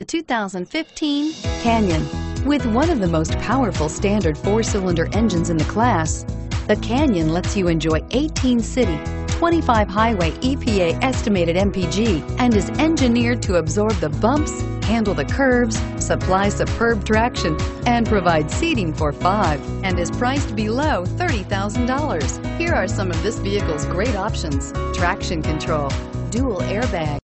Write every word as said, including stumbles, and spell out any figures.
The two thousand fifteen Canyon. With one of the most powerful standard four-cylinder engines in the class, the Canyon lets you enjoy eighteen city, twenty-five highway E P A estimated M P G and is engineered to absorb the bumps, handle the curves, supply superb traction, and provide seating for five, and is priced below thirty thousand dollars. Here are some of this vehicle's great options: traction control, dual airbags,